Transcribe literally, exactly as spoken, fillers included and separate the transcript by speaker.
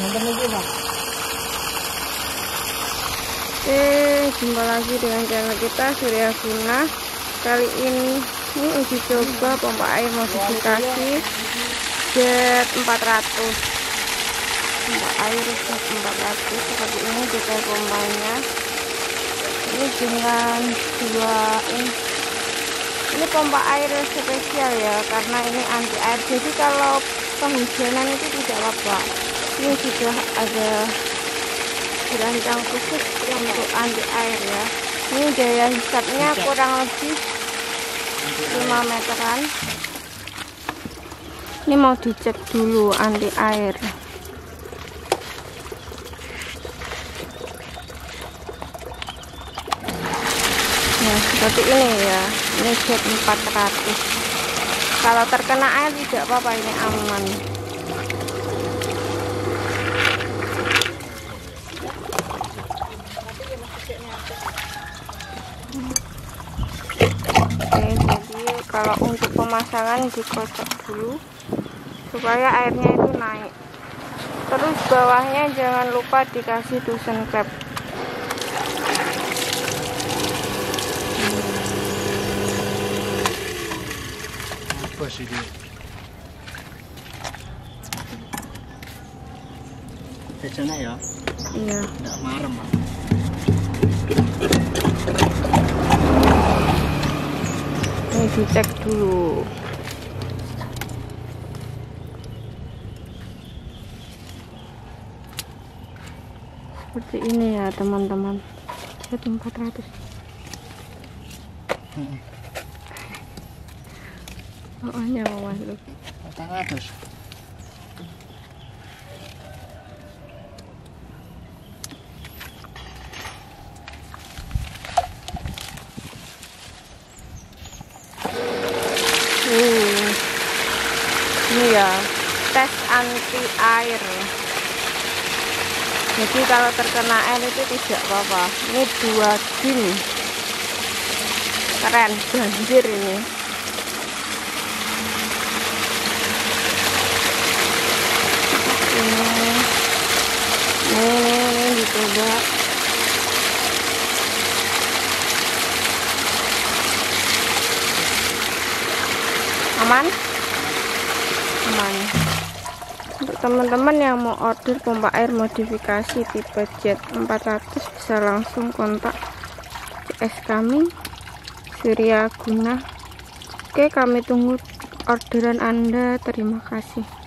Speaker 1: Oke, jumpa lagi dengan channel kita Surya Guna. Kali ini ini uji coba pompa air modifikasi jet empat ratus. Pompa air jet empat ratus seperti ini detail pompanya. Ini dengan dua ini. Ini pompa air spesial ya, karena ini anti air. Jadi kalau penghujanan itu tidak apa-apa. Ini sudah ada dirancang khusus untuk anti air ya. Ini daya hisapnya kurang lebih lima meteran. Ini mau dicek dulu anti air. Nah, seperti ini ya. Ini jet empat ratus. Kalau terkena air tidak apa-apa, ini aman. Oke, jadi kalau untuk pemasangan dikocok dulu supaya airnya itu naik. Terus bawahnya jangan lupa dikasih tusen cap.
Speaker 2: Apa sih dia? Kecilnya ya?
Speaker 1: Iya.
Speaker 2: Nggak marem, Pak.
Speaker 1: Ini dicek dulu. Seperti ini ya teman-teman. Jet empat ratus.
Speaker 2: Hmm.
Speaker 1: Bawahnya bawah lu.
Speaker 2: empat ratus.
Speaker 1: Hmm. Ini ya tes anti air. Jadi kalau terkena air itu tidak apa-apa. Ini dua dim. Keren, banjir ini. Ini, ini, ini dicoba. Aman? Aman. Untuk teman-teman yang mau order pompa air modifikasi tipe jet empat ratus bisa langsung kontak C S kami Surya Guna. Oke, kami tunggu orderan Anda. Terima kasih.